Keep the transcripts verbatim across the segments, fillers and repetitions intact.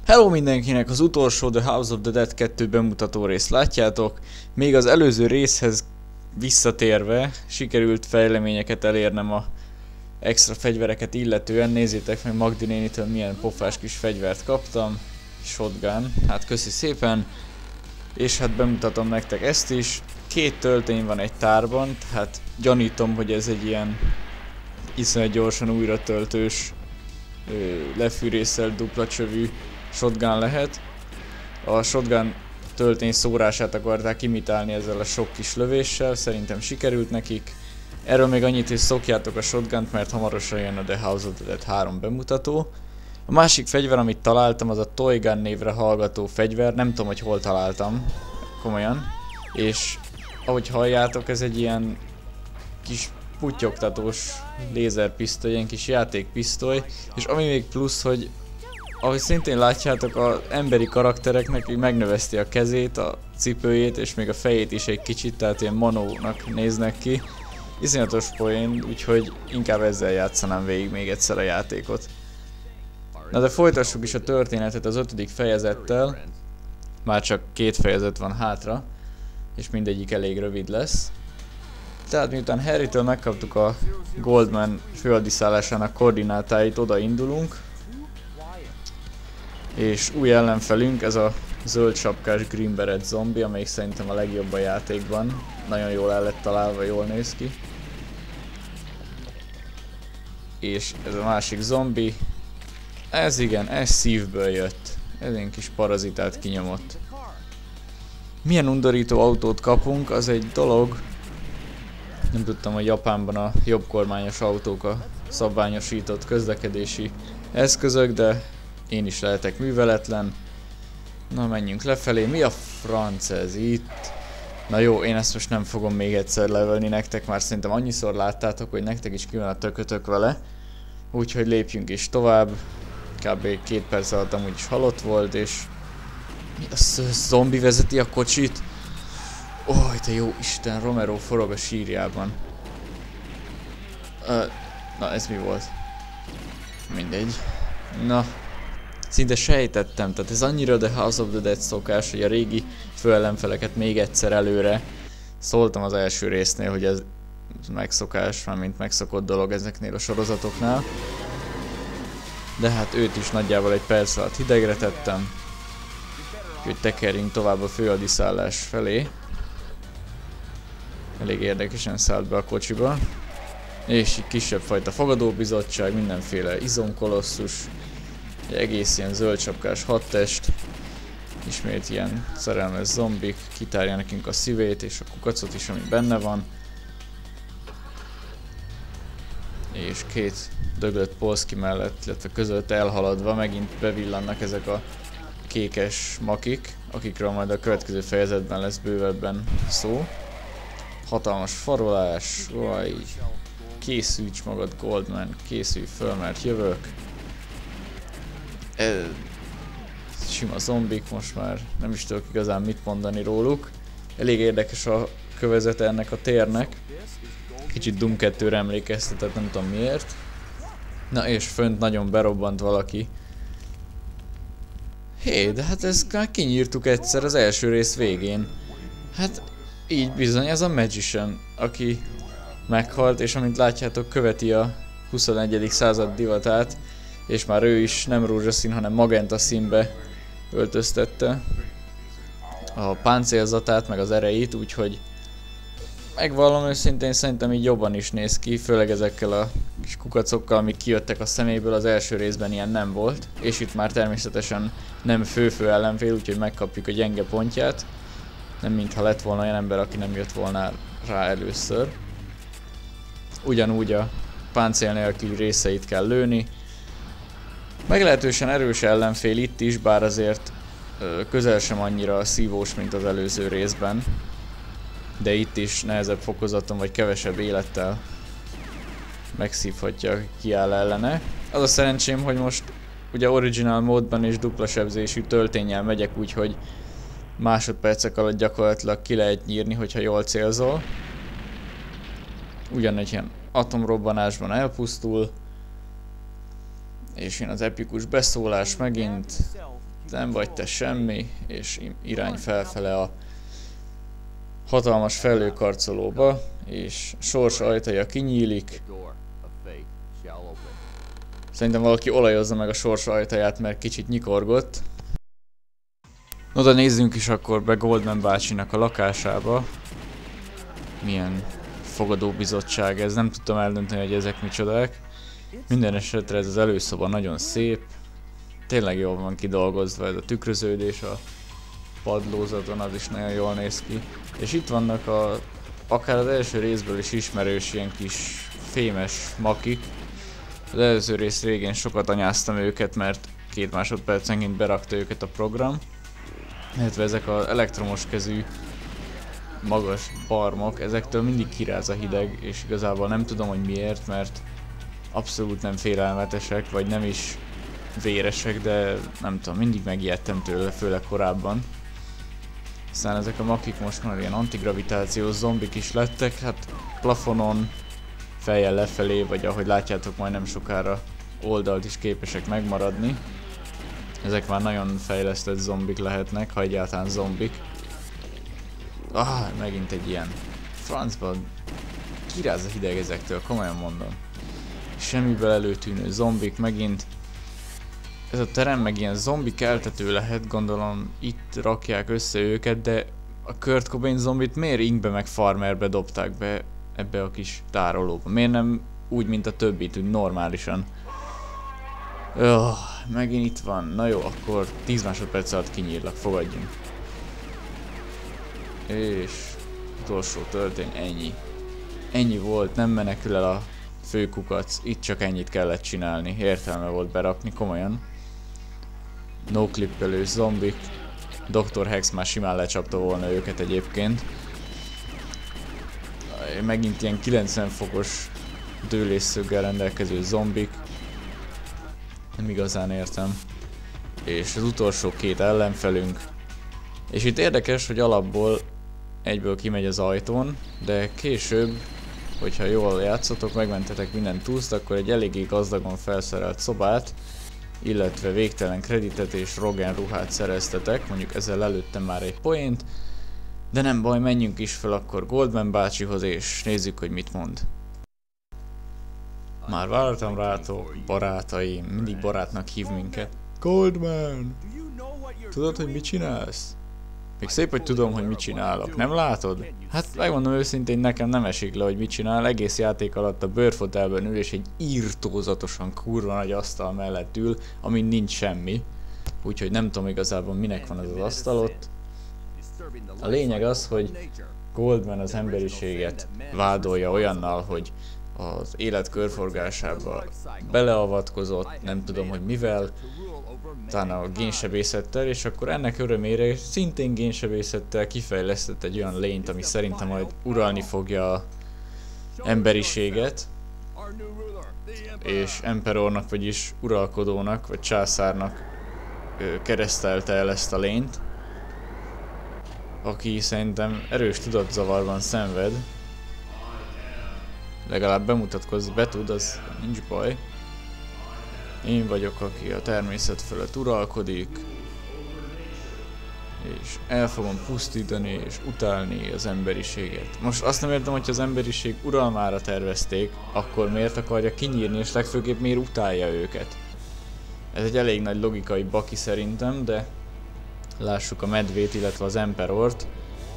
Hello mindenkinek, az utolsó The House of the Dead kettő bemutató részt látjátok. Még az előző részhez visszatérve sikerült fejleményeket elérnem a extra fegyvereket illetően. Nézzétek meg Magdi nénitől milyen pofás kis fegyvert kaptam. Shotgun, hát köszi szépen. És hát bemutatom nektek ezt is. Két töltény van egy tárban, tehát gyanítom, hogy ez egy ilyen iszonyat gyorsan újra töltős, lefűrésszel dupla csövű shotgun lehet. A shotgun töltény szórását akarták imitálni ezzel a sok kis lövéssel, szerintem sikerült nekik. Erről még annyit, hogy szokjátok a shotgunt, mert hamarosan jön a The House of the Dead három bemutató. A másik fegyver, amit találtam, az a Toy Gun névre hallgató fegyver, nem tudom, hogy hol találtam, komolyan. És ahogy halljátok, ez egy ilyen kis putyogtatós lézerpisztoly, ilyen kis játékpisztoly, és ami még plusz, hogy ahogy szintén látjátok, az emberi karaktereknek megnöveszti a kezét, a cipőjét, és még a fejét is egy kicsit, tehát ilyen monónak néznek ki. Iszonyatos poén, úgyhogy inkább ezzel játszanám végig még egyszer a játékot. Na de folytassuk is a történetet az ötödik fejezettel. Már csak két fejezet van hátra, és mindegyik elég rövid lesz. Tehát miután Harrytől megkaptuk a Goldman főadiszállásának koordinátáit, oda indulunk. És új ellenfelünk, ez a zöld sapkás Green Beret zombi, amelyik szerintem a legjobb a játékban. Nagyon jól el lett találva, jól néz ki. És ez a másik zombi. Ez igen, ez szívből jött. Ez egy kis parazitát kinyomott. Milyen undorító autót kapunk, az egy dolog. Nem tudtam, hogy Japánban a jobb kormányos autók a szabványosított közlekedési eszközök, de én is lehetek műveletlen. Na, menjünk lefelé. Mi a franc ez itt? Na jó, én ezt most nem fogom még egyszer levelni nektek, már szerintem annyiszor láttátok, hogy nektek is ki van a tökötök vele. Úgyhogy lépjünk is tovább. Kb. két perc alatt amúgy is halott volt, és... Mi a zombi vezeti a kocsit? Ó, oh, te jó Isten, Romero forog a sírjában. Uh, na, ez mi volt? Mindegy. Na, szinte sejtettem, tehát ez annyira The House of the Dead szokás, hogy a régi főellenfeleket még egyszer előre. Szóltam az első résznél, hogy ez megszokás, mármint megszokott dolog ezeknél a sorozatoknál. De hát őt is nagyjából egy perc alatt hidegre tettem. Úgyhogy tekerjünk tovább a főadiszállás felé. Elég érdekesen szállt be a kocsiba. És egy kisebb fajta fogadóbizottság, mindenféle izomkolosszus. Egy egész ilyen zöldsapkás hadtest. Ismét ilyen szerelmes zombik, kitárja nekünk a szívét és a kukacot is, ami benne van. És két döglött polszki mellett, illetve között elhaladva megint bevillannak ezek a kékes makik, akikről majd a következő fejezetben lesz bővebben szó. Hatalmas farolás, vaj, készülj magad Goldman, készülj föl, mert jövök. Ez sima zombik, most már nem is tudok igazán mit mondani róluk. Elég érdekes a kövezete ennek a térnek. Kicsit Doom kettőre emlékeztetett, nem tudom miért. Na és fönt nagyon berobbant valaki. Hé, de hát ezt már kinyírtuk egyszer az első rész végén. Hát így bizony, ez a Magician, aki meghalt, és amint látjátok, követi a huszonegyedik század divatát, és már ő is nem rózsaszín, hanem magenta színbe öltöztette a páncélzatát, meg az erejét, úgyhogy megvallom őszintén, szerintem így jobban is néz ki, főleg ezekkel a kis kukacokkal, amik kijöttek a szeméből, az első részben ilyen nem volt, és itt már természetesen nem fő-fő ellenfél, úgyhogy megkapjuk a gyenge pontját. Nem mintha lett volna olyan ember, aki nem jött volna rá először. Ugyanúgy a páncél nélküli részeit kell lőni. Meglehetősen erős ellenfél itt is, bár azért közel sem annyira szívós, mint az előző részben. De itt is nehezebb fokozaton vagy kevesebb élettel megszívhatja, aki kiáll ellene. Az a szerencsém, hogy most ugye original módban és dupla sebzésű tölténnyel megyek, úgyhogy másodpercek alatt gyakorlatilag ki lehet nyírni, hogyha jól célzol. Ugyanegy ilyen atomrobbanásban elpusztul. És jön az epikus beszólás megint. Nem vagy te semmi, és irány felfele a hatalmas felhőkarcolóba, és sors ajtaja kinyílik. Szerintem valaki olajozza meg a sors ajtaját, mert kicsit nyikorgott. Oda nézzünk is akkor be Goldman bácsinak a lakásába. Milyen fogadóbizottság ez, nem tudtam eldönteni, hogy ezek micsodák. Minden esetre ez az előszoba nagyon szép. Tényleg jól van kidolgozva ez a tükröződés a padlózaton, az is nagyon jól néz ki. És itt vannak a, akár az első részből is ismerős ilyen kis fémes makik. Az előző rész végén sokat anyáztam őket, mert két másodpercenként berakta őket a program. Illetve ezek az elektromos kezű magas barmok, ezektől mindig kiráz a hideg, és igazából nem tudom, hogy miért, mert abszolút nem félelmetesek, vagy nem is véresek, de nem tudom, mindig megijedtem tőle, főleg korábban. Aztán ezek a makik most már ilyen antigravitációs zombik is lettek, hát plafonon, fejjel lefelé, vagy ahogy látjátok, majd nem sokára oldalt is képesek megmaradni. Ezek már nagyon fejlesztett zombik lehetnek, ha egyáltalán zombik. Ah, megint egy ilyen. Francban kiráz a hideg ezektől, komolyan mondom. Semmiből előtűnő zombik megint. Ez a terem meg ilyen zombi keltető lehet, gondolom itt rakják össze őket, de a Kurt Cobain zombit miért Inkbe meg Farmerbe dobták be ebbe a kis tárolóba? Miért nem úgy, mint a többit, úgy normálisan? Oh, megint itt van. Na jó, akkor tíz másodperc alatt kinyírlak, fogadjunk. És utolsó töltény, ennyi. Ennyi volt, nem menekül el a főkukac, itt csak ennyit kellett csinálni, értelme volt berakni, komolyan. No clippelős zombik. doktor Hex már simán lecsapta volna őket egyébként. Megint ilyen kilencven fokos dőlésszöggel rendelkező zombik. Nem igazán értem. És az utolsó két ellenfelünk. És itt érdekes, hogy alapból egyből kimegy az ajtón, de később, hogyha jól játszotok, megmentetek minden túszt, akkor egy eléggé gazdagon felszerelt szobát, illetve végtelen kreditet és Rogan ruhát szereztetek, mondjuk ezzel előttem már egy poént, de nem baj, menjünk is fel akkor Goldman bácsihoz és nézzük, hogy mit mond. Már vártam rátok, barátaim, mindig barátnak hív minket. Goldman! Tudod, hogy mit csinálsz? Még szép, hogy tudom, hogy mit csinálok, nem látod? Hát megmondom őszintén, nekem nem esik le, hogy mit csinál, egész játék alatt a bőrfotelben ül és egy írtózatosan kurva nagy asztal mellett ül, amin nincs semmi. Úgyhogy nem tudom igazából minek van az az asztal ott. A lényeg az, hogy Goldman az emberiséget vádolja olyannal, hogy az élet körforgásába beleavatkozott, nem tudom, hogy mivel, talán a génsebészettel, és akkor ennek örömére szintén génsebészettel kifejlesztett egy olyan lényt, ami szerintem majd uralni fogja az emberiséget, és Emperornak, vagyis uralkodónak, vagy császárnak keresztelte el ezt a lényt, aki szerintem erős tudatzavarban szenved. Legalább bemutatkozni be tud, az nincs baj. Én vagyok, aki a természet fölött uralkodik, és el fogom pusztítani és utálni az emberiséget. Most azt nem értem, hogy az emberiség uralmára tervezték, akkor miért akarja kinyírni, és legfőképp miért utálja őket. Ez egy elég nagy logikai baki szerintem, de lássuk a medvét, illetve az Emperort.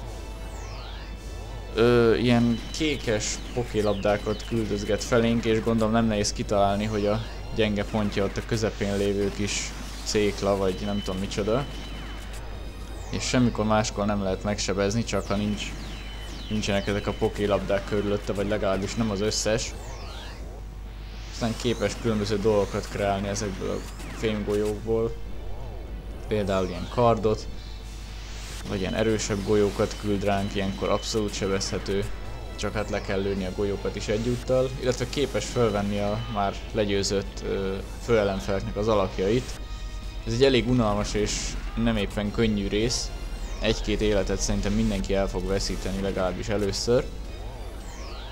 Ö, ilyen kékes pokélabdákat küldözget felénk, és gondolom nem nehéz kitalálni, hogy a gyenge pontja ott a közepén lévő kis cékla, vagy nem tudom micsoda. És semmikor máskor nem lehet megsebezni, csak ha nincs, nincsenek ezek a pokélabdák körülötte, vagy legalábbis nem az összes. Aztán képes különböző dolgokat kreálni ezekből a fémgolyókból. Például ilyen kardot, vagy ilyen erősebb golyókat küld ránk, ilyenkor abszolút sebezhető, csak hát le kell lőni a golyókat is egyúttal, illetve képes felvenni a már legyőzött főellenfeleknek az alakjait. Ez egy elég unalmas és nem éppen könnyű rész, egy-két életet szerintem mindenki el fog veszíteni legalábbis először.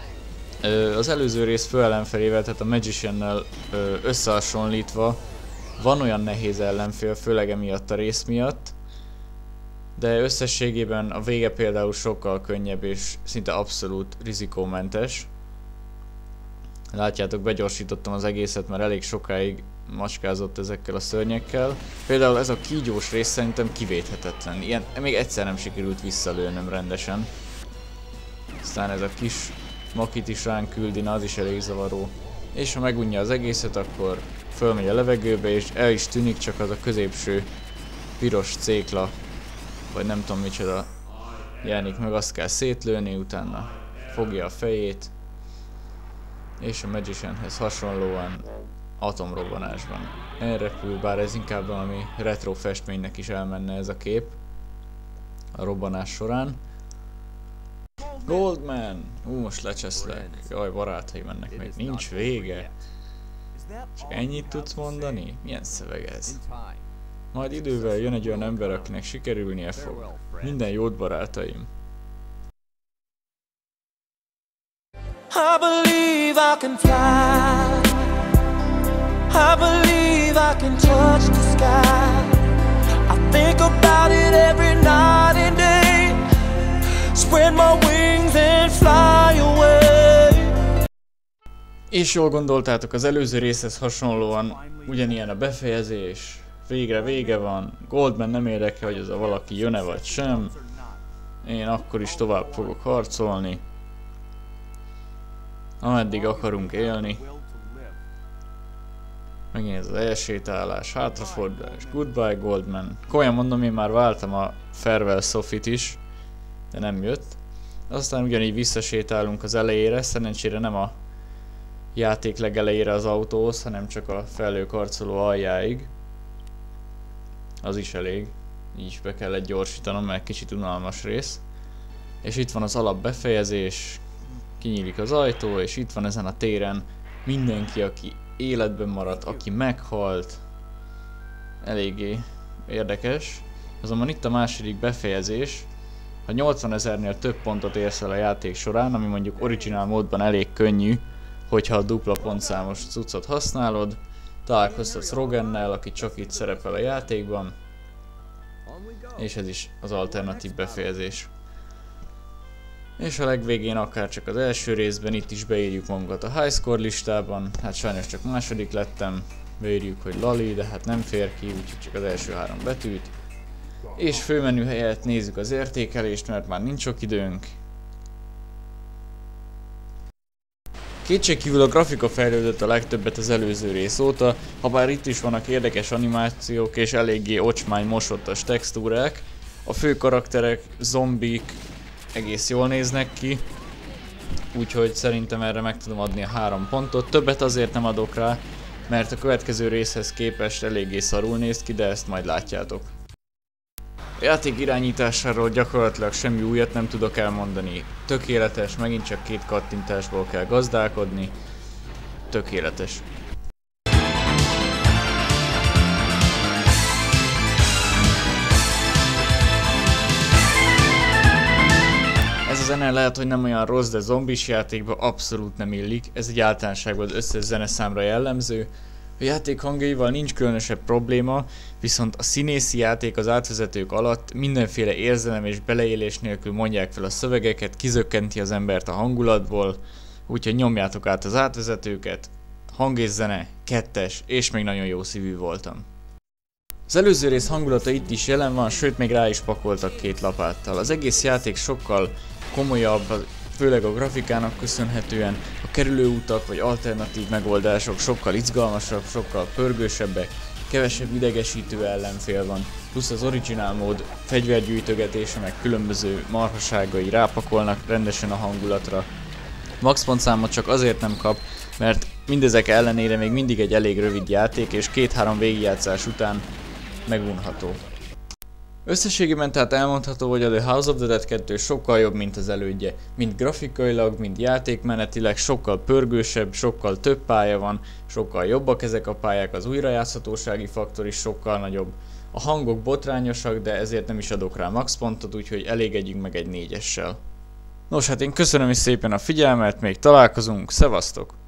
Az előző rész főellenfelével, tehát a Magiciannel összehasonlítva Van olyan nehéz ellenfél, főleg emiatt a rész miatt, de összességében a vége például sokkal könnyebb és szinte abszolút rizikómentes. Látjátok, begyorsítottam az egészet, mert elég sokáig macskázott ezekkel a szörnyekkel. Például ez a kígyós rész szerintem kivéthetetlen. Ilyen még egyszer nem sikerült visszalőnöm rendesen. Aztán ez a kis makit is ránk küldi, na az is elég zavaró. És ha megunja az egészet, akkor fölmegy a levegőbe, és el is tűnik, csak az a középső piros cékla, vagy nem tudom micsoda jelenik meg, azt kell szétlőni, utána fogja a fejét, és a Magicianhez hasonlóan atomrobbanásban elrepül, bár ez inkább valami retro festménynek is elmenne ez a kép a robbanás során. Goldman! Ú, most lecseszlek. Jaj, barátaim, ennek még nincs vége. Csak ennyit tudsz mondani? Milyen szöveg ez? Majd idővel jön egy olyan ember, akinek sikerülnie fog. Minden jót, barátaim! I believe I can fly. I believe I can touch the sky. I think about it every night and day. Spread my wings and fly away. És jól gondoltátok, az előző részhez hasonlóan ugyanilyen a befejezés. Végre vége van. Goldman nem érdekel, hogy az a valaki jön-e vagy sem. Én akkor is tovább fogok harcolni. Ameddig akarunk élni. Megint ez az elsétálás, hátrafordulás, goodbye Goldman. Komolyan mondom, én már váltam a Farewell Sophie-t is, de nem jött. Aztán ugyanígy visszasétálunk az elejére, szerencsére nem a játék legelejére az autóhoz, hanem csak a felhőkarcoló aljáig. Az is elég, így be kellett gyorsítanom, mert kicsit unalmas rész. És itt van az alap befejezés. Kinyílik az ajtó, és itt van ezen a téren mindenki, aki életben maradt, aki meghalt. Eléggé érdekes. Azonban itt a második befejezés. Ha nyolcvanezernél több pontot érsz el a játék során, ami mondjuk originál módban elég könnyű, hogyha a dupla pontszámos cuccot használod, találkoztatsz Rogannel, aki csak itt szerepel a játékban, és ez is az alternatív befejezés. És a legvégén, akár csak az első részben, itt is beírjuk magunkat a high score listában. Hát sajnos csak második lettem, beírjuk, hogy Lali, de hát nem fér ki, úgyhogy csak az első három betűt. És főmenü helyett nézzük az értékelést, mert már nincs sok időnk. Kétségkívül a grafika fejlődött a legtöbbet az előző rész óta, habár itt is vannak érdekes animációk és eléggé ocsmány mosottas textúrák. A fő karakterek, zombik egész jól néznek ki, úgyhogy szerintem erre meg tudom adni a három pontot. Többet azért nem adok rá, mert a következő részhez képest eléggé szarul néz ki, de ezt majd látjátok. A játék irányításáról gyakorlatilag semmi újat nem tudok elmondani. Tökéletes, megint csak két kattintásból kell gazdálkodni. Tökéletes. Ez a zene lehet, hogy nem olyan rossz, de zombis játékba abszolút nem illik. Ez egy általánosságban az összes zeneszámra jellemző. A játék hangjaival nincs különösebb probléma, viszont a színészi játék az átvezetők alatt mindenféle érzelem és beleélés nélkül mondják fel a szövegeket, kizökkenti az embert a hangulatból, úgyhogy nyomjátok át az átvezetőket. Hang és zene, kettes, és még nagyon jó szívű voltam. Az előző rész hangulata itt is jelen van, sőt még rá is pakoltak két lapáttal. Az egész játék sokkal komolyabb, főleg a grafikának köszönhetően, a kerülőutak vagy alternatív megoldások sokkal izgalmasabb, sokkal pörgősebbek, kevesebb idegesítő ellenfél van, plusz az originál mód fegyvergyűjtögetése meg különböző marhaságai rápakolnak rendesen a hangulatra. Max pontszámot csak azért nem kap, mert mindezek ellenére még mindig egy elég rövid játék, és két-három végigjátszás után megunható. Összességében tehát elmondható, hogy a The House of the Dead kettő sokkal jobb, mint az elődje. Mind grafikailag, mind játékmenetileg sokkal pörgősebb, sokkal több pálya van, sokkal jobbak ezek a pályák, az újrajátszhatósági faktor is sokkal nagyobb. A hangok botrányosak, de ezért nem is adok rá max pontot, úgyhogy elégedjünk meg egy négyessel. Nos, hát én köszönöm is szépen a figyelmet, még találkozunk, szevasztok!